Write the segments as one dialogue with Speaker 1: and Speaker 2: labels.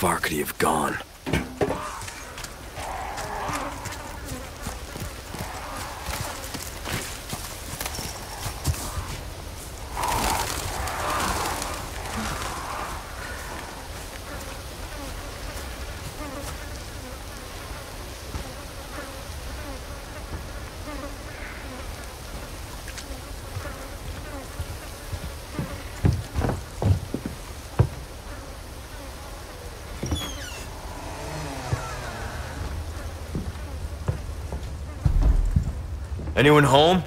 Speaker 1: far could he have gone? Anyone home?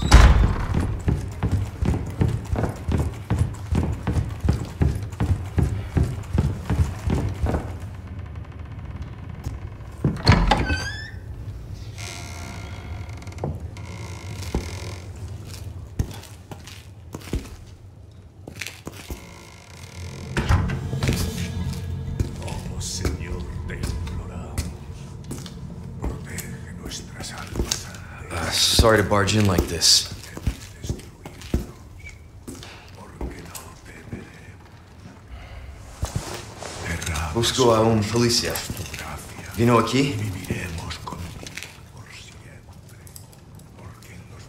Speaker 2: Oh, Señor, te imploramos. Protege nuestras almas.
Speaker 1: Sorry to barge in like this. Busco a un policía. ¿Vino aquí?
Speaker 2: Viviremos contigo por siempre, porque en los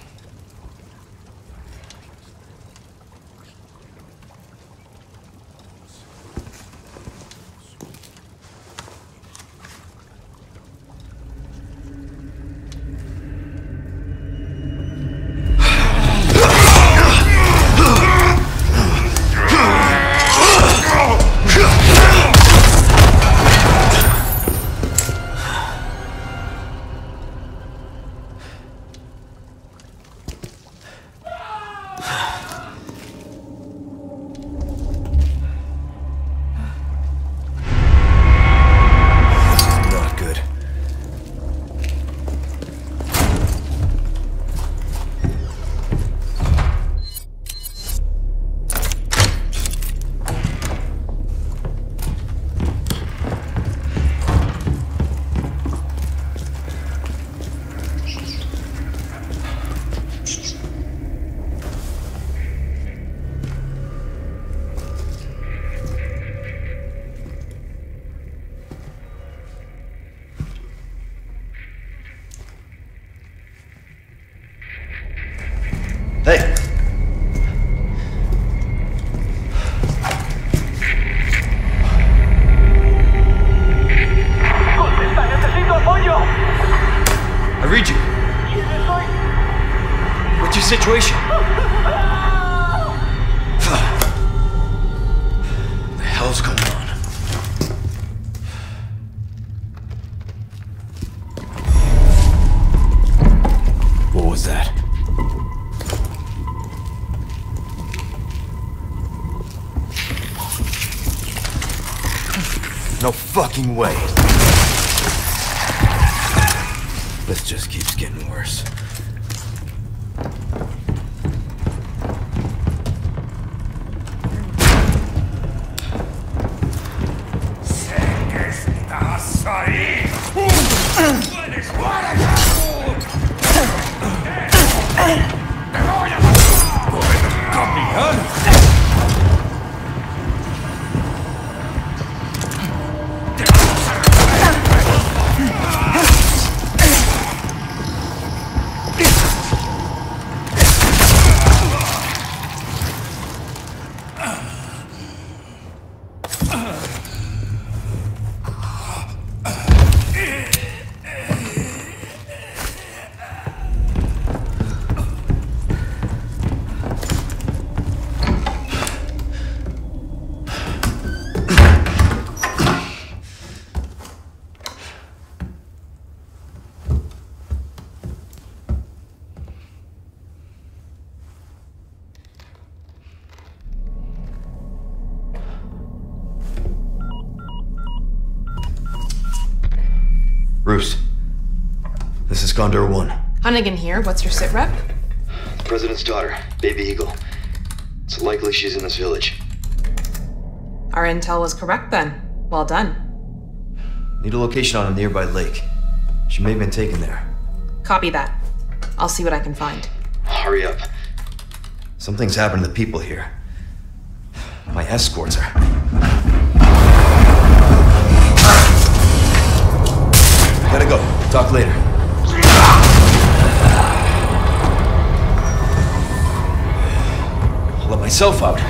Speaker 1: Not good. Hey!
Speaker 3: ¡Contesta! ¡Necesito apoyo!
Speaker 1: I read you.
Speaker 3: ¿Quién soy?
Speaker 1: What's your situation? What the hell's going on? What was that? No fucking way. This just keeps getting worse.
Speaker 2: Sé que estás ahí. ¡Puedes! ¡Te voy a matar! ¡Capitán!
Speaker 1: Bruce, this is Condor 1.
Speaker 4: Hunnigan here. What's your sit rep?
Speaker 1: The President's daughter, Baby Eagle. It's likely she's in this village.
Speaker 4: Our intel was correct then. Well done.
Speaker 1: Need a location on a nearby lake. She may have been taken there.
Speaker 4: Copy that. I'll see what I can find.
Speaker 1: Hurry up. Something's happened to the people here. My escorts are...
Speaker 5: Talk later. I'll let myself out.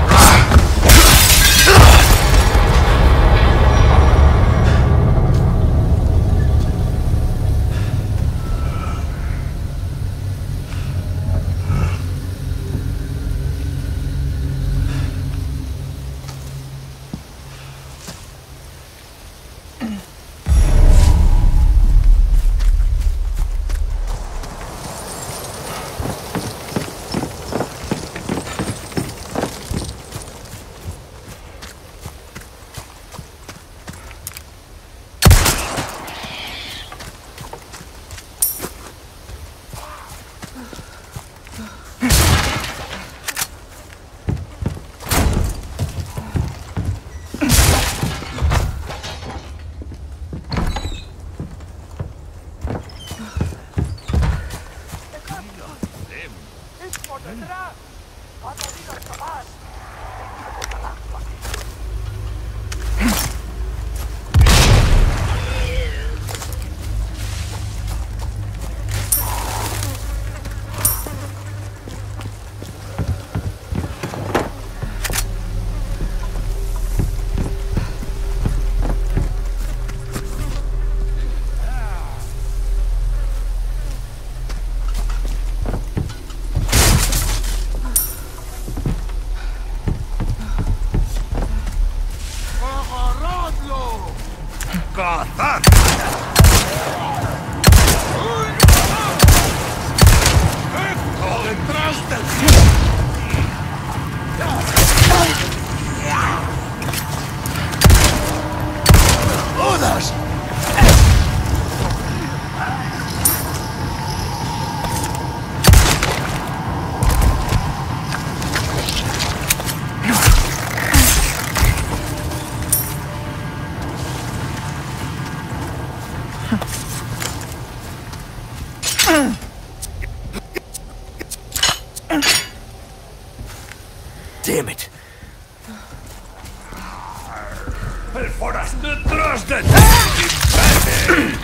Speaker 2: Damn it! El forasto detrás de ti, imbécil.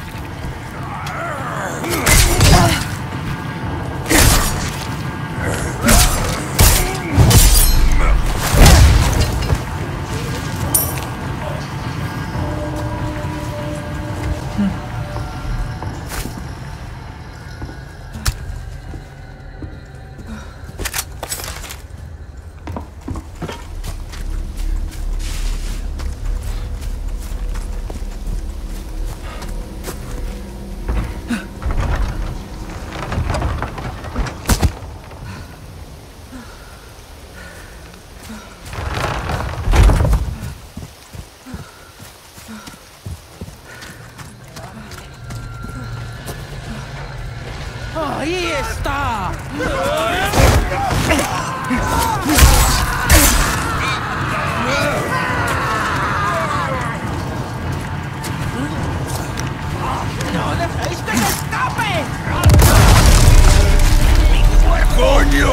Speaker 6: ¡Ahí está! ¡No dejéis que se escape!
Speaker 2: ¡Coño!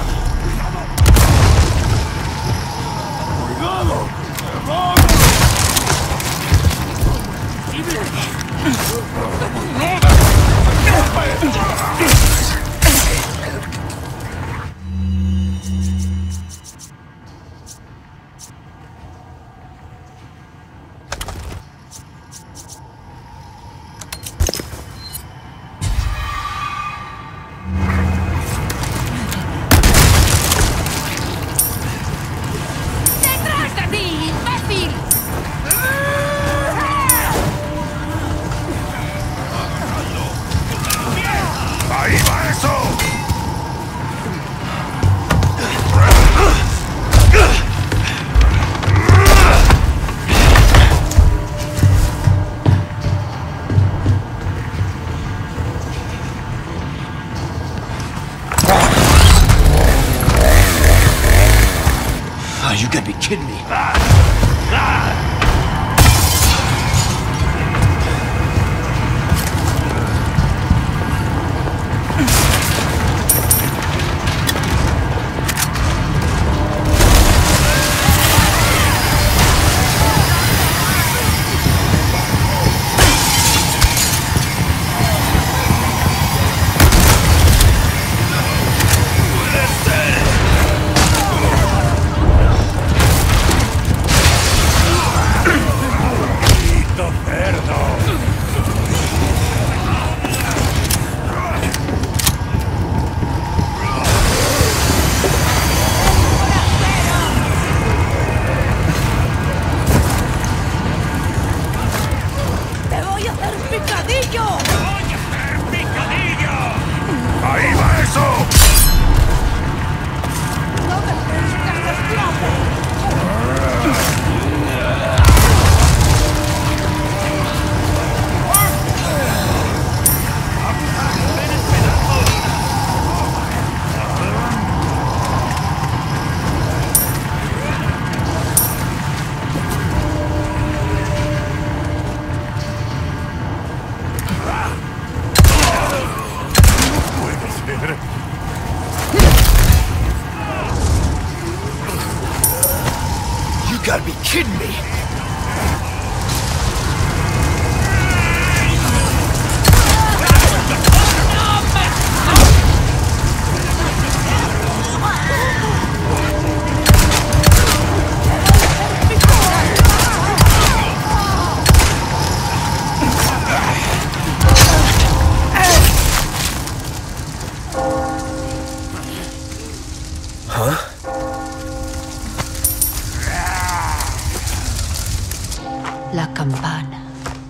Speaker 6: ¡Detrás de ti, imbécil!
Speaker 2: ¡Ahí va eso!
Speaker 5: Oh, you gotta be kidding me.
Speaker 6: ¡Te voy a hacer picadillo!
Speaker 2: ¡Voy a hacer picadillo! ¡Ahí va eso!
Speaker 6: ¡No dejéis que se esclape!
Speaker 5: You gotta be kidding me!
Speaker 7: La campana.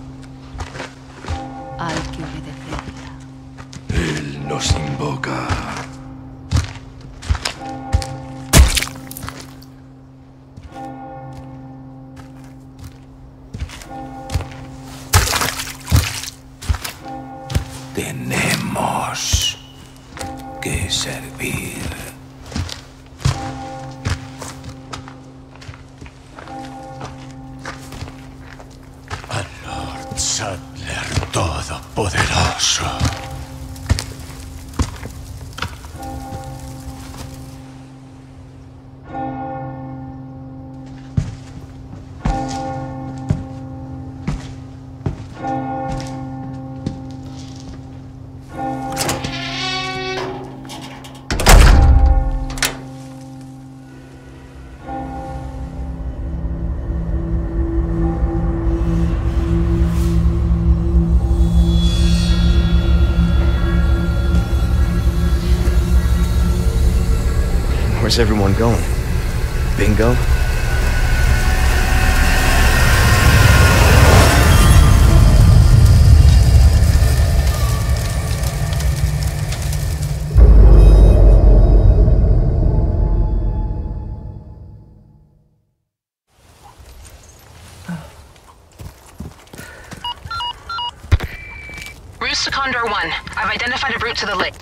Speaker 7: Hay que obedecerla.
Speaker 2: Él nos invoca. Tenemos que servir. Al Lord Saddler Todopoderoso.
Speaker 5: Where's everyone going? Bingo?
Speaker 4: Routes to Condor 1. I've identified a route to the lake.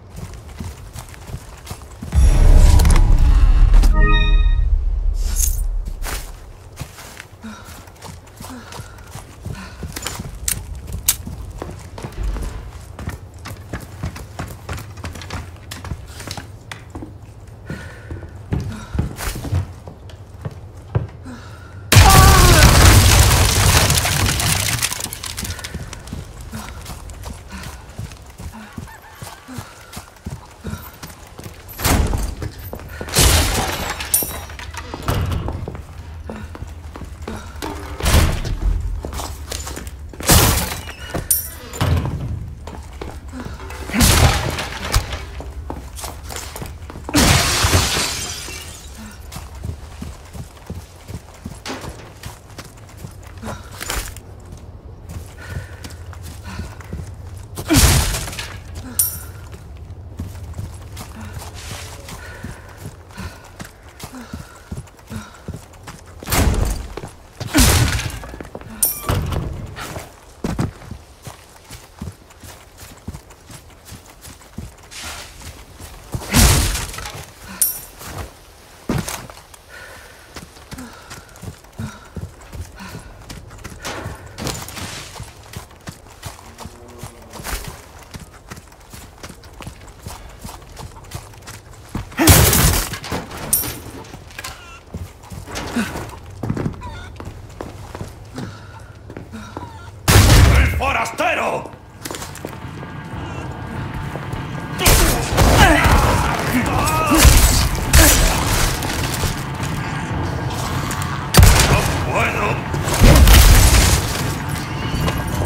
Speaker 2: ¡Forastero! ¡No puedo!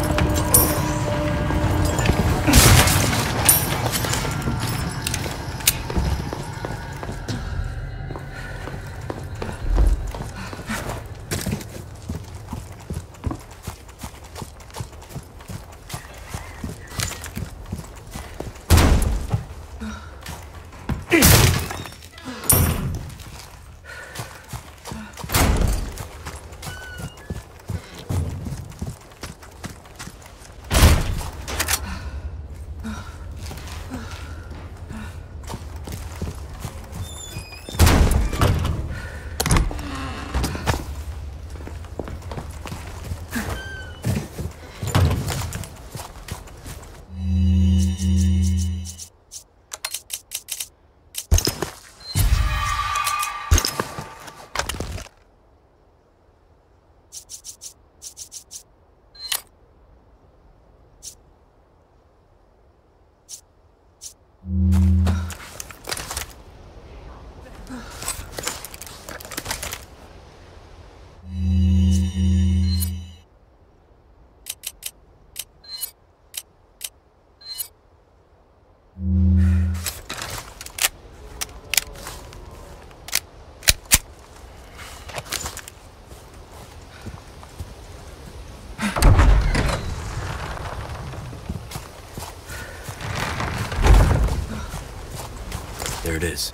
Speaker 5: There it is.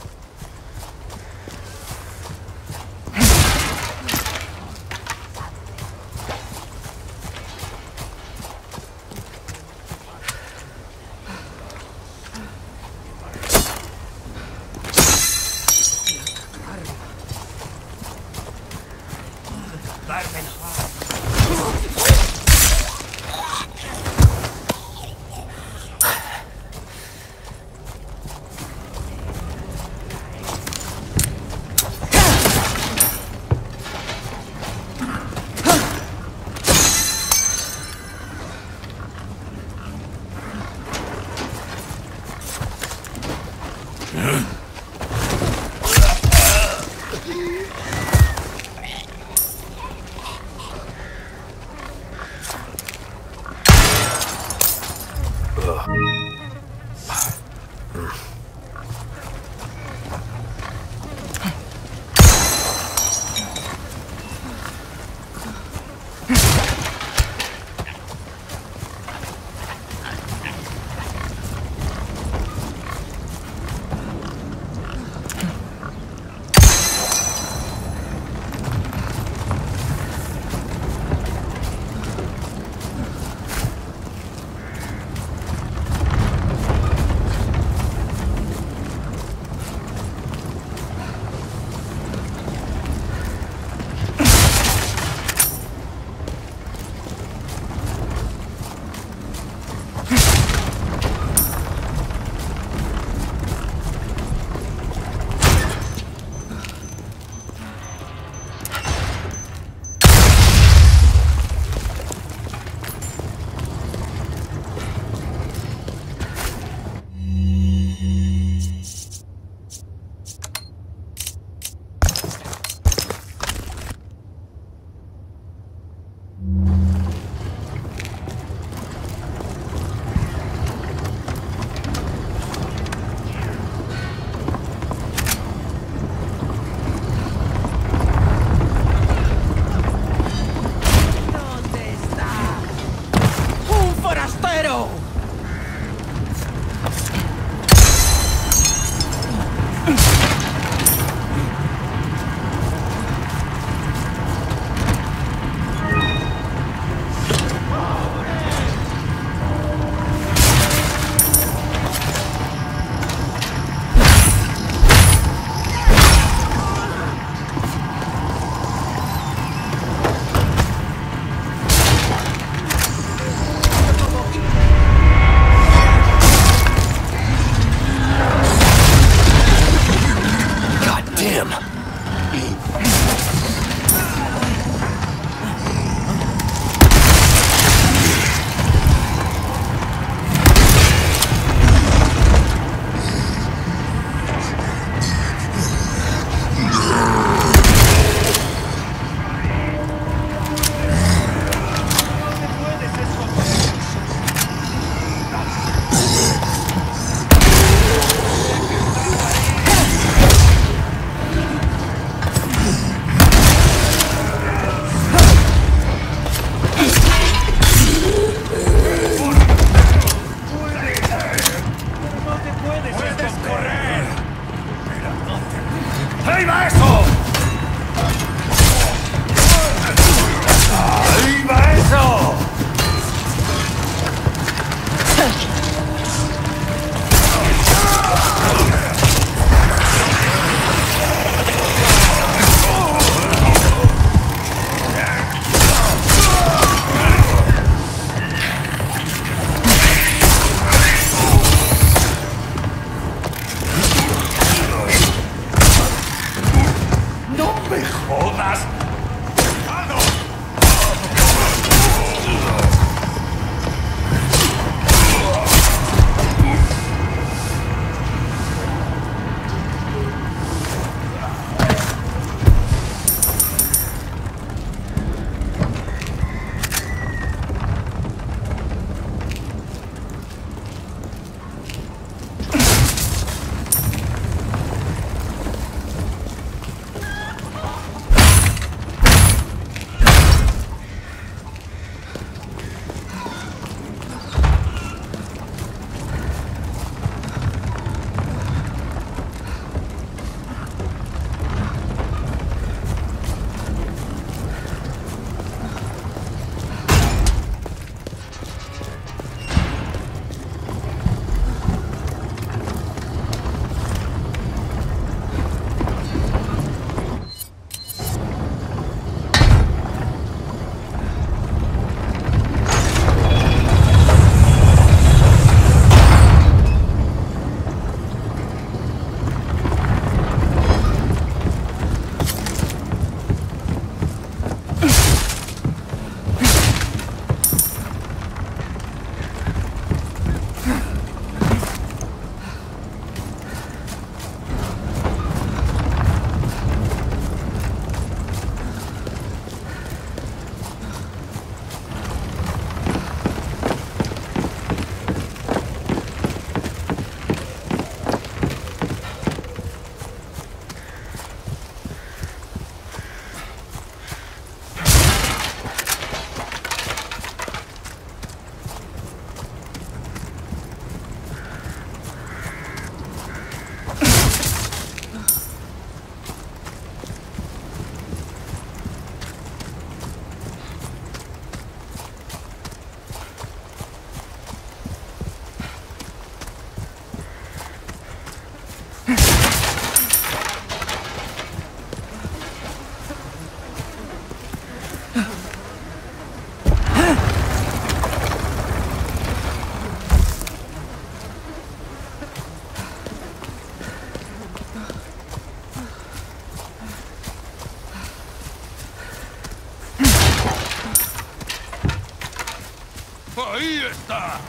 Speaker 2: está?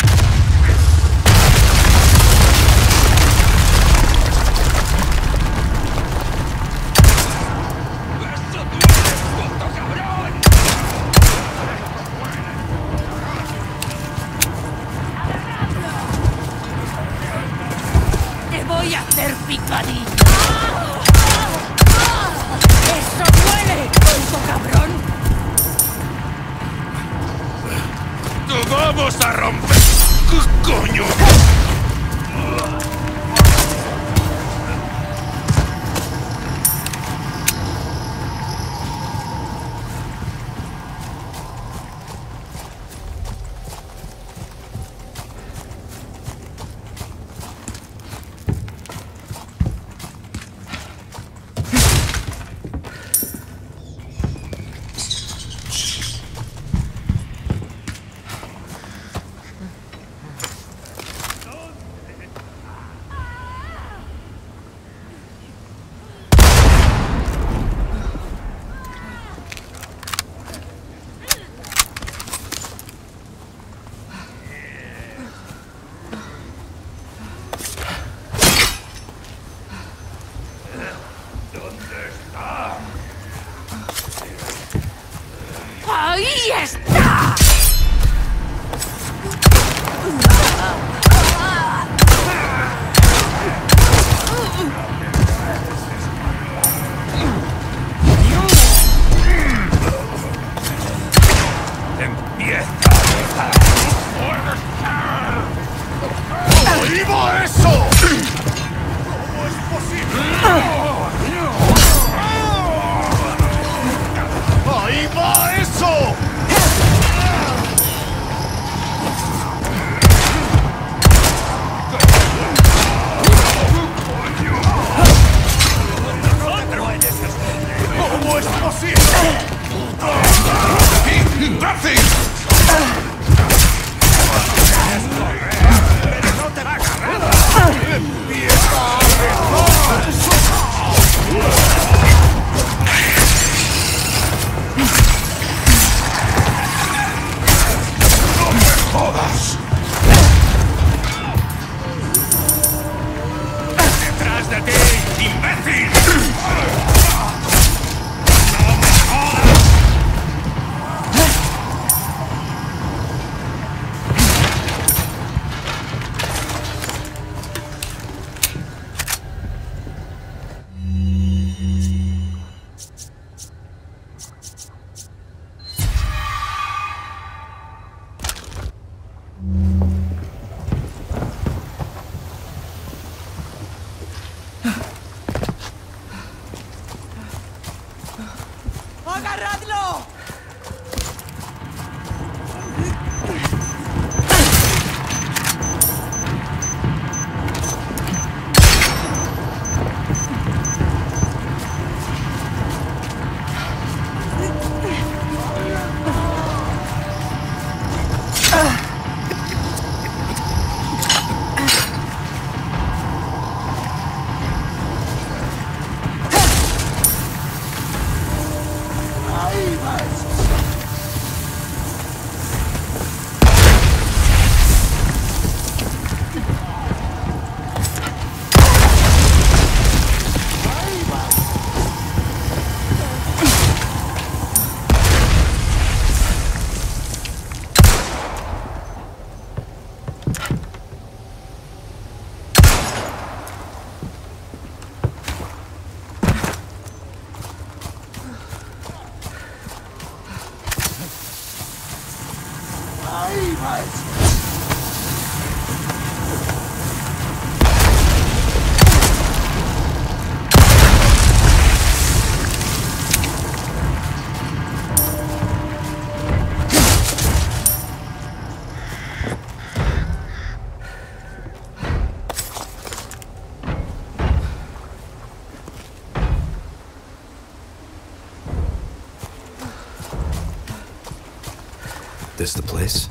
Speaker 2: ¡Eso duele, puto cabrón!
Speaker 6: ¡Te voy a hacer picadillo! ¡Eso duele, puto cabrón!
Speaker 2: ¡Te vamos a romper! ¿Qué coño?
Speaker 6: ¡Ahí está!
Speaker 2: ¡Empieza a dejar! ¡Ahí va eso! ¿Cómo es posible? ¡Ahí va eso! ¿Cómo es posible? ¡Imbécil! ¡Pero no te va a agarrar! ¡Empieza a rezar! ¡No me jodas! ¡Detrás de ti, imbécil!
Speaker 6: ¡Agarradlo!
Speaker 5: This the place?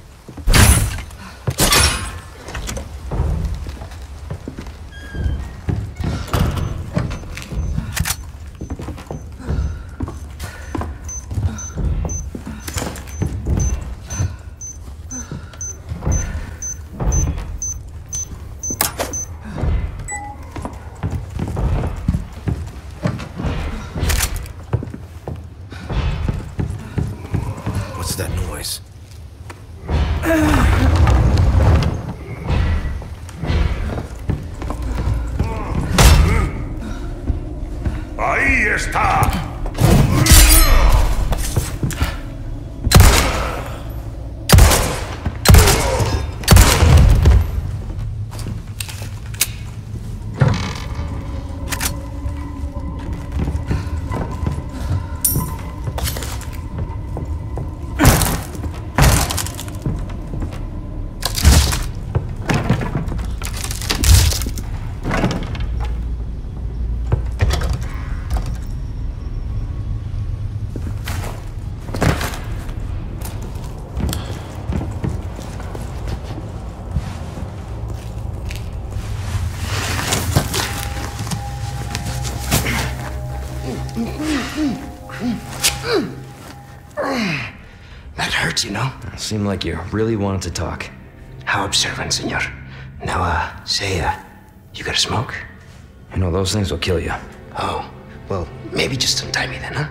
Speaker 8: words, you know?
Speaker 5: Seemed like you really wanted to talk.
Speaker 8: How observant, senor. Now, say, you got a smoke?
Speaker 5: You know, those things will kill you.
Speaker 8: Oh, well, maybe just untie me then, huh?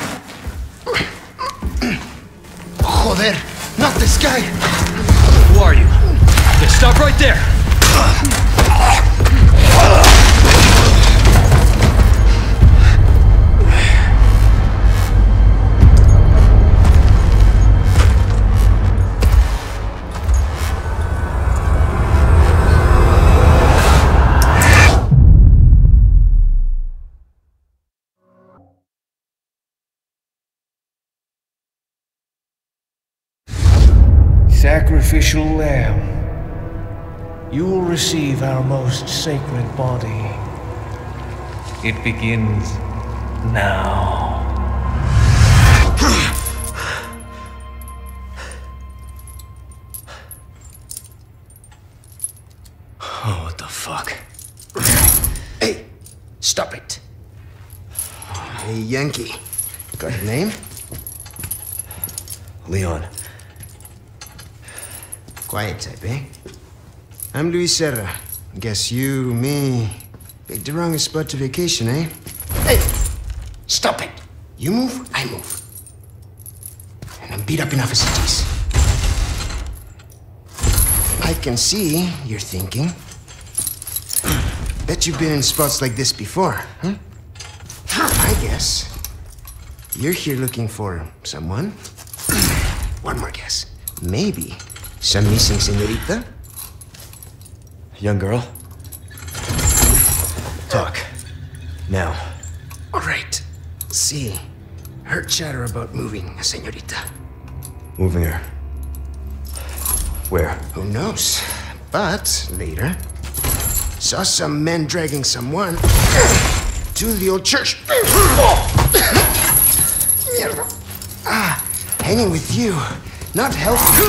Speaker 8: Joder, not this guy!
Speaker 5: Who are you? Okay, stop right there!
Speaker 9: Sacrificial lamb, you will receive our most sacred body. It begins now.
Speaker 8: Oh, what the fuck? Hey, stop it. Hey, Yankee. Got your name?
Speaker 5: Leon.
Speaker 8: Quiet type, eh? I'm Luis Serra. Guess you, me, picked the wrongest spot to vacation, eh? Hey! Stop it! You move, I move. And I'm beat up enough as it is. I can see you're thinking. Bet you've been in spots like this before, huh? I guess you're here looking for someone. One more guess. Maybe some missing señorita?
Speaker 5: Young girl? Talk. Now.
Speaker 8: All right. See, heard chatter about moving a señorita.
Speaker 5: Moving her. Where?
Speaker 8: Who knows? But later, saw some men dragging someone to the old church. Hanging with you, not healthy.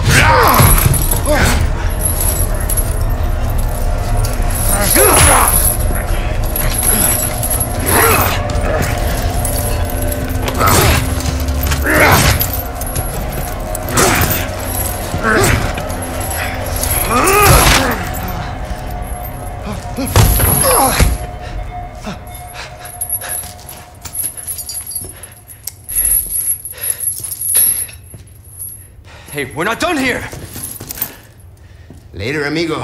Speaker 5: Hey, we're not done here!
Speaker 8: Later, amigo.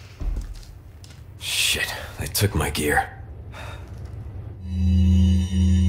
Speaker 5: Shit, they took my gear.